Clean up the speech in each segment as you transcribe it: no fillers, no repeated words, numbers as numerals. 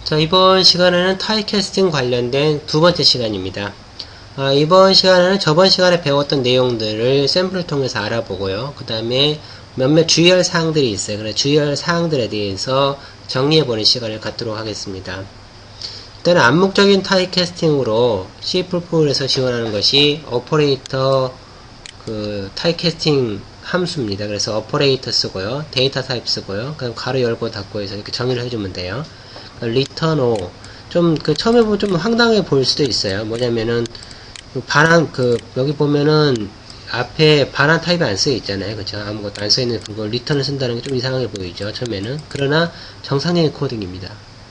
자, 이번 시간에는 타입캐스팅 관련된 두 번째 시간입니다. 이번 시간에는 저번 시간에 배웠던 내용들을 샘플을 통해서 알아보고요. 그 다음에 몇몇 주의할 사항들이 있어요. 그래서 주의할 사항들에 대해서 정리해보는 시간을 갖도록 하겠습니다. 일단은 암묵적인 타입캐스팅으로 C++에서 지원하는 것이 오퍼레이터 타입캐스팅 함수입니다. 그래서 오퍼레이터 쓰고요. 데이터 타입 쓰고요. 그럼 가로 열고 닫고 해서 이렇게 정의를 해주면 돼요. return O. 처음에 보면 좀 황당해 보일 수도 있어요. 뭐냐면은, 여기 보면은, 앞에 반환 타입이 안 쓰여 있잖아요. 그쵸? 아무것도 안 쓰여 있는 그걸 return을 쓴다는 게 좀 이상하게 보이죠. 처음에는. 그러나, 정상적인 코딩입니다.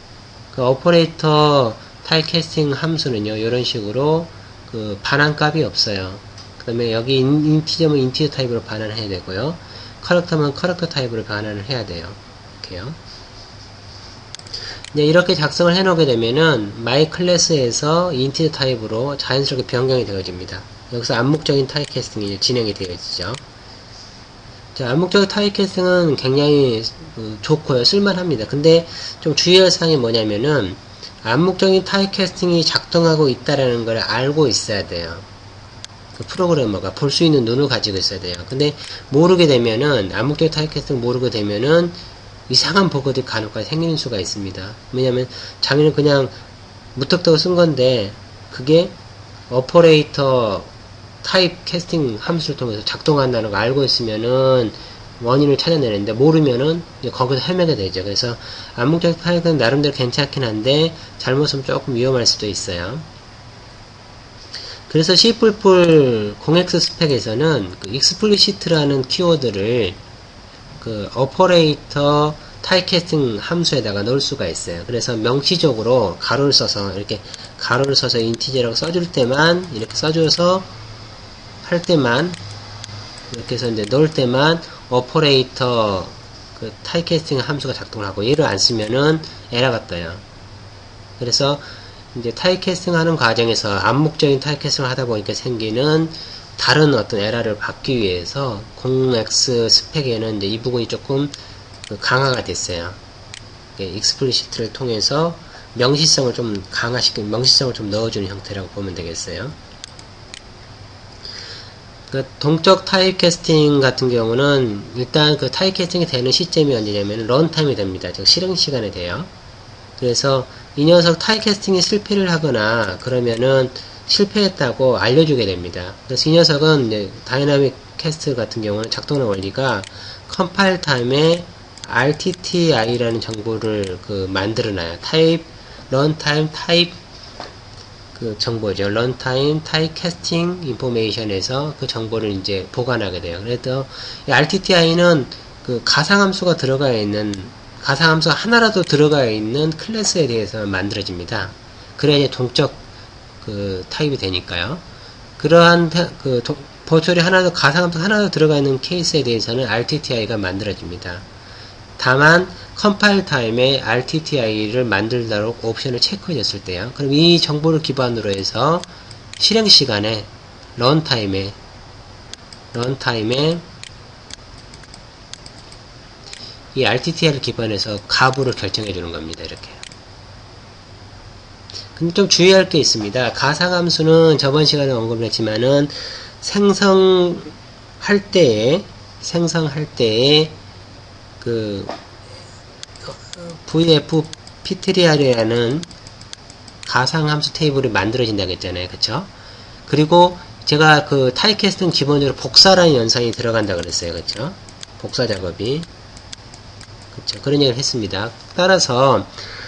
오퍼레이터 타입캐스팅 함수는요, 이런 식으로, 반환 값이 없어요. 그 다음에 여기 인티저면 인티저 타입으로 반환을 해야 되고요. 커렉터면 커렉터 타입으로 반환을 해야 돼요. 이렇게요. 이렇게 작성을 해놓게 되면은 my 클래스에서 인티저 타입으로 자연스럽게 변경이 되어집니다. 여기서 암묵적인 타입캐스팅이 진행이 되어지죠. 자, 암묵적인 타입캐스팅은 굉장히 좋고요. 쓸만합니다. 근데 좀 주의할 사항이 뭐냐면은 암묵적인 타입캐스팅이 작동하고 있다라는 걸 알고 있어야 돼요. 프로그래머가 볼 수 있는 눈을 가지고 있어야 돼요. 근데 모르게 되면은 암묵적인 타입캐스팅 모르게 되면은 이상한 버그들이 간혹가다 생기는 수가 있습니다. 왜냐면 자기는 그냥 무턱대고 쓴 건데 그게 오퍼레이터 타입 캐스팅 함수를 통해서 작동한다는 거 알고 있으면은 원인을 찾아내는데 모르면은 거기서 헤매게 되죠. 그래서 암묵적 타입은 나름대로 괜찮긴 한데 잘못하면 조금 위험할 수도 있어요. 그래서 C++ 0x 스펙에서는 explicit라는 키워드를 오퍼레이터 타입캐스팅 함수에다가 넣을 수가 있어요. 그래서 명시적으로 가로를 써서 인티저라고 써줄 때만 이렇게 써줘서 할 때만 이렇게 해서 이제 넣을 때만 오퍼레이터 타입캐스팅 함수가 작동을 하고 얘를 안 쓰면은 에러가 떠요. 그래서 이제 타입캐스팅 하는 과정에서 암묵적인 타입캐스팅을 하다 보니까 생기는 다른 어떤 에러를 받기 위해서 0x 스펙에는 이제 이 부분이 조금 강화가 됐어요. explicit를 통해서 명시성을 좀 명시성을 좀 넣어주는 형태라고 보면 되겠어요. 동적 타입캐스팅 같은 경우는 일단 타입캐스팅이 되는 시점이 언제냐면 런타임이 됩니다. 즉 실행 시간에 돼요. 그래서 이 녀석 타입캐스팅이 실패를 하거나 그러면은 실패했다고 알려주게 됩니다. 그래서 이 녀석은 이제 다이나믹 캐스트 같은 경우는 작동하는 원리가 컴파일 타임에 RTTI라는 정보를 만들어놔요. 타입, 런타임 타입 정보죠. 런타임 타입 캐스팅 인포메이션에서 그 정보를 이제 보관하게 돼요. 그래서 이 RTTI는 가상함수가 가상함수가 하나라도 들어가 있는 클래스에 대해서 만들어집니다. 그래야 이제 동적 타입이 되니까요. 그러한 버추얼이 가상함수 하나도 들어가 있는 케이스에 대해서는 RTTI가 만들어집니다. 다만 컴파일 타임에 RTTI를 만들도록 옵션을 체크해 줬을 때요. 그럼 이 정보를 기반으로 해서 실행 시간에 런타임에 이 RTTI를 기반해서 가부를 결정해 주는 겁니다. 이렇게. 근데 좀 주의할 게 있습니다. 가상함수는 저번 시간에 언급을 했지만은 생성할 때에 VF 피트리알이라는 가상함수 테이블이 만들어진다고 했잖아요. 그쵸? 그리고 제가 타입캐스팅 기본적으로 복사라는 연산이 들어간다고 그랬어요. 그쵸? 복사 작업이. 그쵸? 그런 얘기를 했습니다. 따라서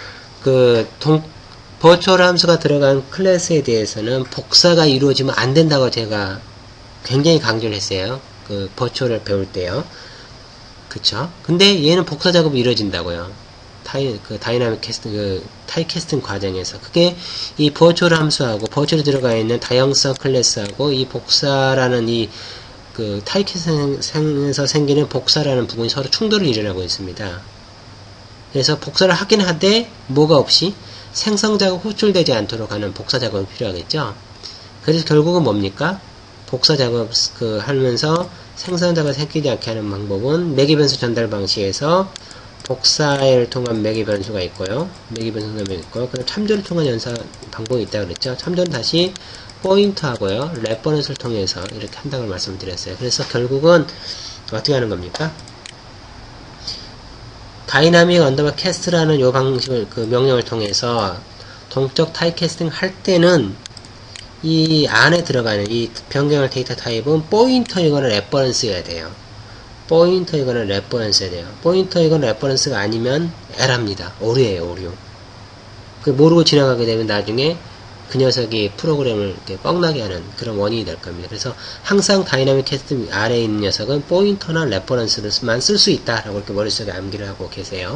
버추얼 함수가 들어간 클래스에 대해서는 복사가 이루어지면 안 된다고 제가 굉장히 강조를 했어요. 버추얼을 배울 때요. 그쵸? 근데 얘는 복사 작업이 이루어진다고요. 다이나믹 캐스팅, 타입 캐스팅 과정에서. 그게 이 버추얼 함수하고 버추얼에 들어가 있는 다형성 클래스하고 이 복사라는 타입 캐스팅에서 생기는 복사라는 부분이 서로 충돌을 일어나고 있습니다. 그래서 복사를 하긴 하되 뭐가 없이 생성 작업 호출되지 않도록 하는 복사 작업이 필요하겠죠. 그래서 결국은 뭡니까? 복사 작업 하면서 생성 작업이 생기지 않게 하는 방법은 매개 변수 전달 방식에서 복사를 통한 매개 변수가 있고요. 매개 변수가 있고요. 그다음 참조를 통한 연산 방법이 있다고 그랬죠. 참조는 다시 포인터하고요. 레퍼런스를 통해서 이렇게 한다고 말씀드렸어요. 그래서 결국은 어떻게 하는 겁니까? 다이나믹 언더바 캐스트라는 요 방식을, 그 명령을 통해서 동적 타입 캐스팅 할 때는 이 안에 들어가는 이 변경할 데이터 타입은 포인터이거나 레퍼런스여야 돼요. 포인터이거나 레퍼런스여야 돼요. 포인터이거나 레퍼런스가 아니면 에러입니다. 오류예요, 오류. 그 모르고 지나가게 되면 나중에 그 녀석이 프로그램을 이렇게 뻥나게 하는 그런 원인이 될 겁니다. 그래서 항상 다이나믹 캐스팅 아래에 있는 녀석은 포인터나 레퍼런스만 쓸 수 있다라고 이렇게 머릿속에 암기를 하고 계세요.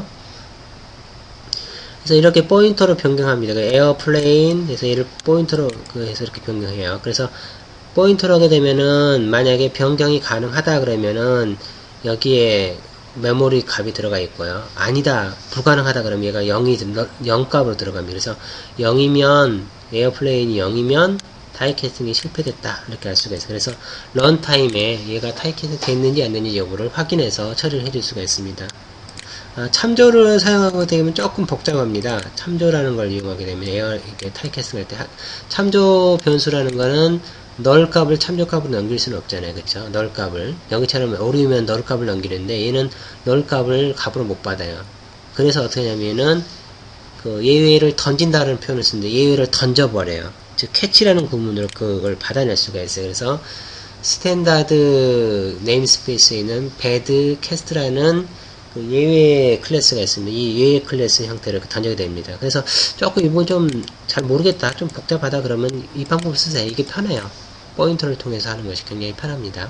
그래서 이렇게 포인터로 변경합니다. 그 에어플레인 해서 얘를 포인터로 해서 이렇게 변경해요. 그래서 포인터로 하게 되면은 만약에 변경이 가능하다 그러면은 여기에 메모리 값이 들어가 있고요. 아니다, 불가능하다 그러면 얘가 0값으로 들어갑니다. 그래서 0이면 에어플레인이 0이면 타입캐스팅이 실패됐다 이렇게 알 수가 있어요. 그래서 런타임에 얘가 타입캐스팅 됐는지 안 됐는지 여부를 확인해서 처리를 해줄 수가 있습니다. 참조를 사용하게 되면 조금 복잡합니다. 참조라는 걸 이용하게 되면 타입캐스팅 할 때 참조 변수라는 거는 널 값을 참조 값으로 넘길 수는 없잖아요. 그쵸? 널 값을 여기처럼 오류면 널 값을 넘기는데 얘는 널 값을 값으로 못 받아요. 그래서 어떻게 하냐면은 그 예외를 던진다는 표현을 쓰는데 예외를 던져버려요. 즉 캐치라는 구문으로 그걸 받아낼 수가 있어요. 그래서 스탠다드 네임스페이스에 있는 배드 캐스트라는 그 예외 클래스가 있습니다. 이 예외 클래스 형태를 던지게 됩니다. 그래서 조금 이번 좀 잘 모르겠다, 좀 복잡하다 그러면 이 방법을 쓰세요. 이게 편해요. 포인터를 통해서 하는 것이 굉장히 편합니다.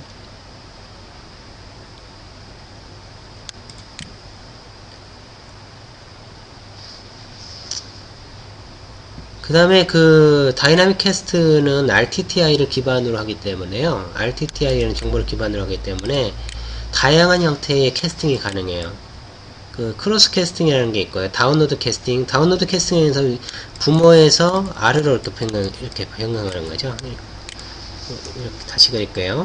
그 다음에 그 다이나믹 캐스트는 RTTI를 기반으로 하기 때문에요. RTTI라는 정보를 기반으로 하기 때문에 다양한 형태의 캐스팅이 가능해요. 그 크로스 캐스팅이라는 게 있고요. 다운로드 캐스팅. 다운로드 캐스팅에서 부모에서 아래로 이렇게 변경하는 거죠. 이렇게 다시 그릴게요.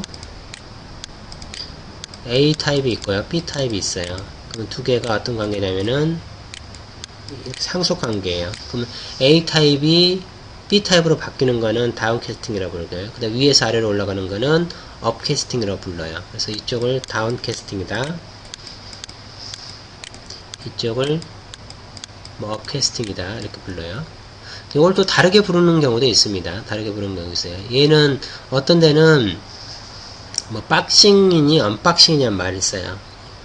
A 타입이 있고요. B 타입이 있어요. 그럼 두 개가 어떤 관계냐면은 상속 관계예요. 그럼 A 타입이 B 타입으로 바뀌는 거는 다운 캐스팅이라고 부르고요. 그 다음 위에서 아래로 올라가는 거는 업 캐스팅이라고 불러요. 그래서 이쪽을 다운 캐스팅이다. 이쪽을 뭐 업 캐스팅이다. 이렇게 불러요. 이걸 또 다르게 부르는 경우도 있습니다. 다르게 부르는 경우도 있어요. 얘는 어떤 데는 뭐 박싱이니 언박싱이냐는 말이 있어요.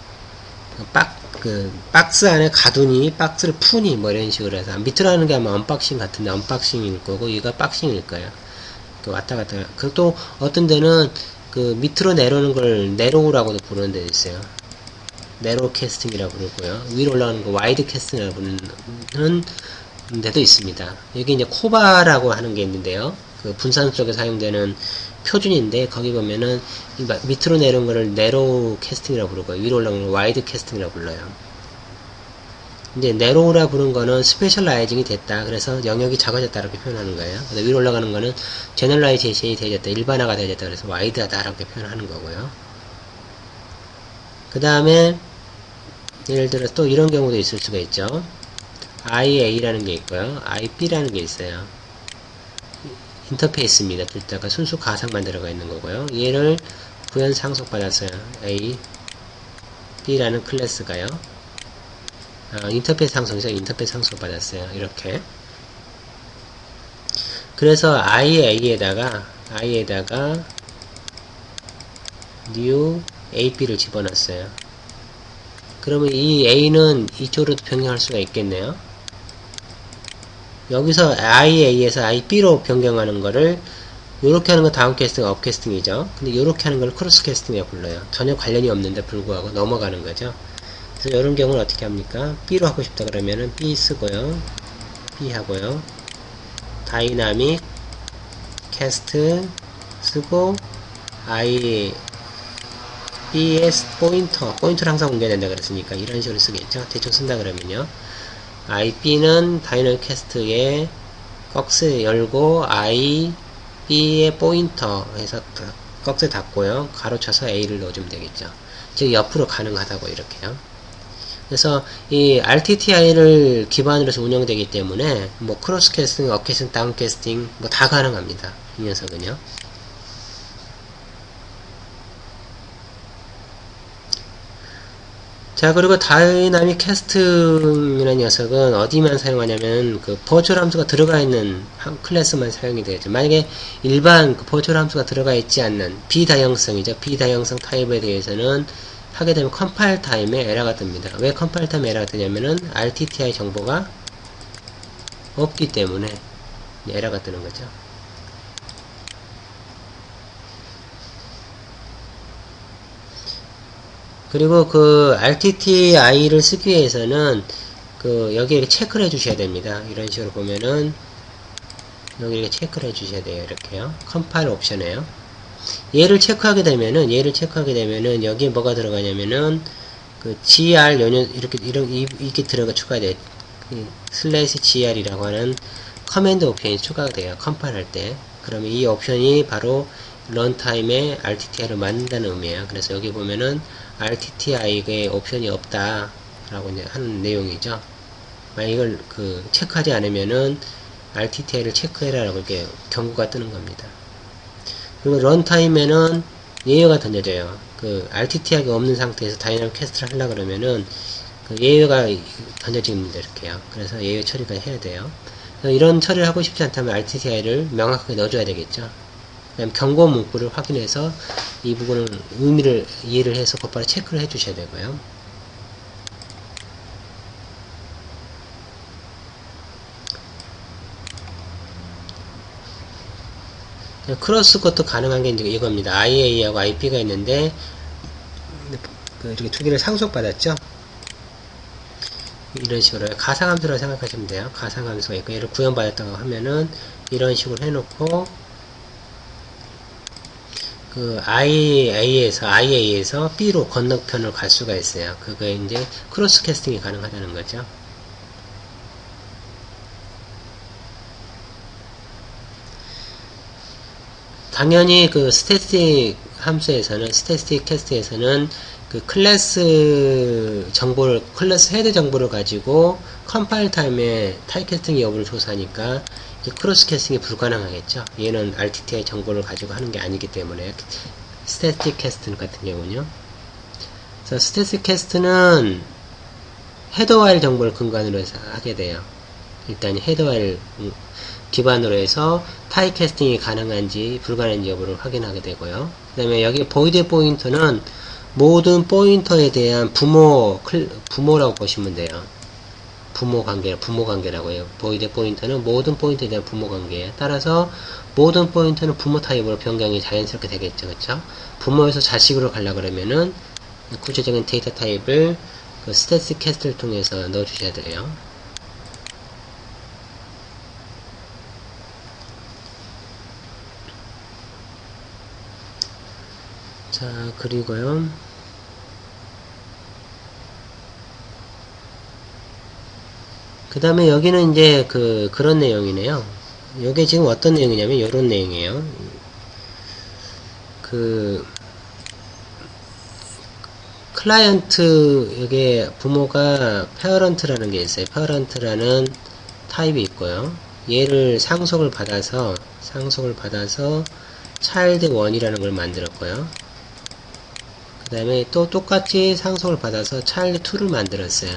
박스 안에 가두니 박스를 푸니 뭐 이런 식으로 해서 밑으로 하는 게 아마 언박싱 같은데 언박싱일 거고 얘가 박싱일 거예요. 왔다 갔다. 그리고 또 어떤 데는 그 밑으로 내려오는 걸 내로우라고도 부르는 데도 있어요. 내로 캐스팅이라고 부르고요. 위로 올라가는 거 와이드 캐스팅이라고 부르는 데도 있습니다. 여기 이제 코바라고 하는 게 있는데요. 그 분산 쪽에 사용되는 표준인데 거기 보면은 밑으로 내려온 거를 네로우 캐스팅이라고 부르고요. 위로 올라가는 걸 와이드 캐스팅이라고 불러요. 이제 네로우라 부른 거는 스페셜라이징이 됐다. 그래서 영역이 작아졌다 이렇게 표현하는 거예요. 위로 올라가는 거는 제너럴라이제이션이 되어졌다. 일반화가 되어졌다. 그래서 와이드하다 이렇게 표현하는 거고요. 그 다음에 예를 들어 또 이런 경우도 있을 수가 있죠. IA라는 게 있고요. IB라는 게 있어요. 인터페이스입니다. 둘 다가 순수 가상만 들어가 있는 거고요. 얘를 구현 상속 받았어요. A, B라는 클래스가요. 인터페이스 상속에서 인터페이스 상속 받았어요. 이렇게. 그래서 IA에다가 new AB를 집어넣었어요. 그러면 이 A는 이쪽으로도 변경할 수가 있겠네요. 여기서 IA에서 IB로 변경하는 거를 요렇게 하는 건 다운 캐스팅, 업 캐스팅이죠. 근데 요렇게 하는 걸 크로스 캐스팅이라고 불러요. 전혀 관련이 없는데 불구하고 넘어가는 거죠. 그래서 이런 경우는 어떻게 합니까? B로 하고 싶다 그러면은 B 쓰고요. B 하고요. 다이나믹 캐스트 쓰고 BS 포인터를 항상 옮겨야 된다 그랬으니까 이런 식으로 쓰겠죠. 대충 쓴다 그러면요. IB는 다이나믹 캐스트에 꺽스 열고 IB의 포인터 해서 꺽스 닫고요. 가로쳐서 A를 넣어주면 되겠죠. 즉 옆으로 가능하다고 이렇게요. 그래서 이 RTTI를 기반으로 해서 운영되기 때문에 뭐 크로스 캐스팅, 업 캐스팅, 다운 캐스팅 뭐 다 가능합니다. 이 녀석은요. 자, 그리고 다이나믹 캐스팅이라는 녀석은 어디만 사용하냐면 그 버추얼 함수가 들어가 있는 클래스만 사용이 되죠. 만약에 일반 그 버추얼 함수가 들어가 있지 않는 비다형성이죠. 비다형성 타입에 대해서는 하게 되면 컴파일 타임에 에러가 뜹니다. 왜 컴파일 타임에 에러가 뜨냐면은 RTTI 정보가 없기 때문에 에러가 뜨는 거죠. 그리고 그 RTTI를 쓰기 위해서는 그 여기에 체크를 해 주셔야 됩니다. 이런 식으로 보면은 여기 이렇게 체크를 해 주셔야 돼요. 이렇게요. 컴파일 옵션에요. 얘를 체크하게 되면은 여기에 뭐가 들어가냐면은 그 gr 연연 이렇게 들어가 추가돼요. 슬래시 gr이라고 하는 커맨드 옵션이 추가가 돼요. 컴파일 할 때. 그러면 이 옵션이 바로 런타임에 RTTI를 만든다는 의미예요. 그래서 여기 보면은 RTTI의 옵션이 없다 라고 이제 하는 내용이죠. 만약 이걸 그 체크하지 않으면은 RTTI를 체크해라 라고 이렇게 경고가 뜨는 겁니다. 그리고 런타임에는 예외가 던져져요. 그 RTTI가 없는 상태에서 다이나믹 캐스트를 하려고 그러면은 그 예외가 던져집니다. 이렇게요. 그래서 예외 처리가 해야 돼요. 이런 처리를 하고 싶지 않다면 RTTI를 명확하게 넣어줘야 되겠죠. 그다음 경고 문구를 확인해서 이 부분을 의미를 이해를 해서 곧바로 체크를 해 주셔야 되고요. 크로스 것도 가능한 게 이제 이겁니다. IA하고 IP가 있는데 이렇게 두 개를 상속받았죠. 이런 식으로 가상함수라고 생각하시면 돼요. 가상함수가 있고 얘를 구현받았다고 하면은 이런 식으로 해놓고 그 IA에서 B로 건너편을 갈 수가 있어요. 그거에 이제 크로스 캐스팅이 가능하다는 거죠. 당연히 그 스태틱 함수에서는, 스태틱 캐스트에서는 그 클래스 정보를, 클래스 헤드 정보를 가지고 컴파일 타임에 타입 캐스팅 여부를 조사하니까 크로스 캐스팅이 불가능하겠죠. 얘는 RTTI 정보를 가지고 하는 게 아니기 때문에. 스태틱 캐스트 같은 경우는요. 그래서 스태틱 캐스트는 헤더 파일 정보를 근간으로 해서 하게 돼요. 일단 헤더 파일 기반으로 해서 타입 캐스팅이 가능한지 불가능한지 여부를 확인하게 되고요. 그 다음에 여기 보이드 포인터는 모든 포인터에 대한 부모라고 보시면 돼요. 부모 관계라고 해요. 보이드 포인터는 모든 포인터에 대한 부모 관계예요. 따라서 모든 포인터는 부모 타입으로 변경이 자연스럽게 되겠죠. 그렇죠? 부모에서 자식으로 가려고 그러면은 구체적인 데이터 타입을 그 스태틱 캐스트를 통해서 넣어 주셔야 돼요. 자, 그리고요. 그 다음에 여기는 이제 그런 내용이네요. 요게 지금 어떤 내용이냐면 요런 내용이에요. 클라이언트, 여기에 부모가 페어런트라는 게 있어요. 페어런트라는 타입이 있고요. 얘를 상속을 받아서 차일드 1이라는 걸 만들었고요. 그 다음에 또 똑같이 상속을 받아서 차일드 2를 만들었어요.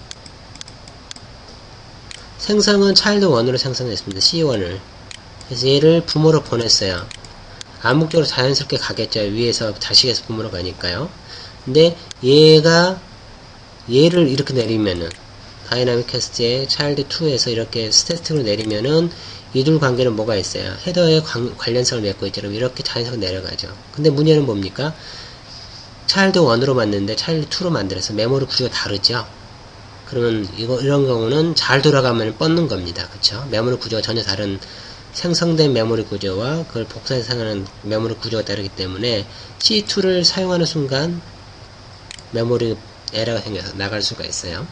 생성은 차일드 1으로 생성했습니다. C1을. 그래서 얘를 부모로 보냈어요. 암묵적으로 자연스럽게 가겠죠. 위에서 자식에서 부모로 가니까요. 근데 얘를 이렇게 내리면은 다이나믹 캐스트의 차일드 2에서 이렇게 스태틱으로 내리면은 이 둘 관계는 뭐가 있어요? 헤더에 관련성을 맺고 있죠. 이렇게 자연스럽게 내려가죠. 근데 문제는 뭡니까? 차일드 1으로 만드는데 차일드 2로 만들어서 메모리 구조가 다르죠. 그러면 이런 경우는 잘 돌아가면 뻗는 겁니다. 그쵸? 메모리 구조가 전혀 다른 생성된 메모리 구조와 그걸 복사해서 사용하는 메모리 구조가 다르기 때문에 C2를 사용하는 순간 메모리 에러가 생겨서 나갈 수가 있어요.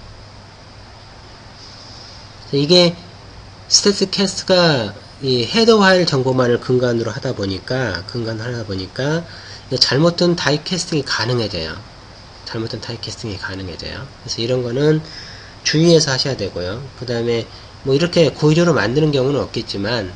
이게 스태틱 캐스트가 이 헤더 파일 정보만을 근간으로 하다 보니까 잘못된 타입 캐스팅이 가능해져요. 잘못된 타입캐스팅이 가능해져요. 그래서 이런 거는 주의해서 하셔야 되고요. 그 다음에 뭐 이렇게 고의적으로 만드는 경우는 없겠지만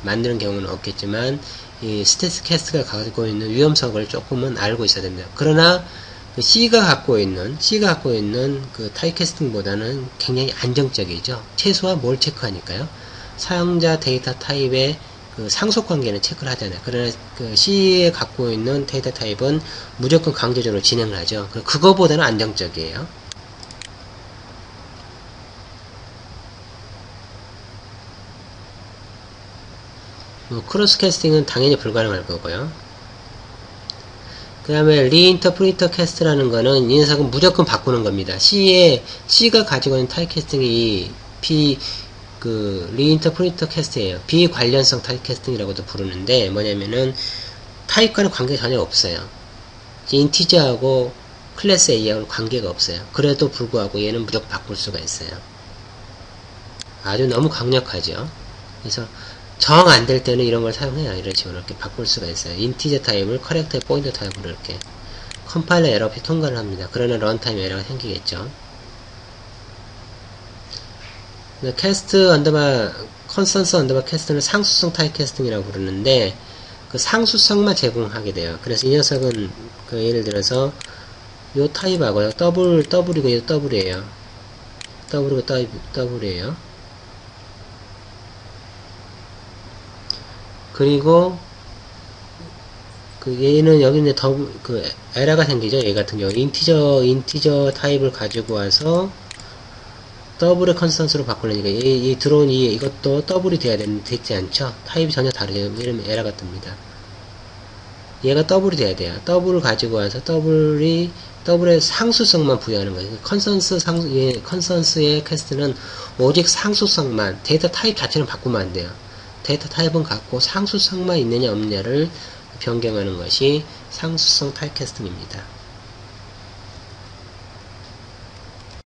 이 스테이스 캐스트가 가지고 있는 위험성을 조금은 알고 있어야 됩니다. 그러나 그 C가 갖고 있는 그 타입캐스팅보다는 굉장히 안정적이죠. 최소한 뭘 체크하니까요. 사용자 데이터 타입의 그 상속 관계는 체크를 하잖아요. 그러나 그 C에 갖고 있는 데이터 타입은 무조건 강제적으로 진행을 하죠. 그거보다는 안정적이에요. 크로스 캐스팅은 당연히 불가능할 거고요. 그 다음에 리인터프리터 캐스트라는 거는 이 녀석은 무조건 바꾸는 겁니다. C가 가지고 있는 타입 캐스팅이 리인터프리터 캐스트예요. 비관련성 타입 캐스팅이라고도 부르는데 뭐냐면은 타입과는 관계가 전혀 없어요. 인티저하고 클래스 A하고는 관계가 없어요. 그래도 불구하고 얘는 무조건 바꿀 수가 있어요. 아주 너무 강력하죠. 그래서 정 안 될 때는 이런 걸 사용해요. 이런 식으로 이렇게 바꿀 수가 있어요. 인티저 타입을 커렉터 포인터 타입으로 이렇게 컴파일러 에러 없이 통과를 합니다. 그러나 런타임 에러가 생기겠죠. 캐스트 언더바 컨센서 언더바 캐스트는 상수성 타입 캐스팅이라고 부르는데 그 상수성만 제공하게 돼요. 그래서 이 녀석은 그 예를 들어서 요 타입하고요. 더블이고 얘도 더블이에요. 더블이고 더블이에요. 그리고 그 얘는 여기 있는 에러가 생기죠. 얘 같은 경우 인티저 타입을 가지고 와서 더블의 컨스턴스로 바꾸려니까 이 들어온 이것도 더블이 돼야 되지 않죠? 타입이 전혀 다르죠. 이러면 에러가 뜹니다. 얘가 더블이 돼야 돼요. 더블을 가지고 와서 더블의 상수성만 부여하는 거예요. 컨센서스의 캐스트는 오직 상수성만, 데이터 타입 자체는 바꾸면 안 돼요. 데이터 타입은 갖고 상수성만 있느냐 없느냐를 변경하는 것이 상수성 타입 캐스팅입니다.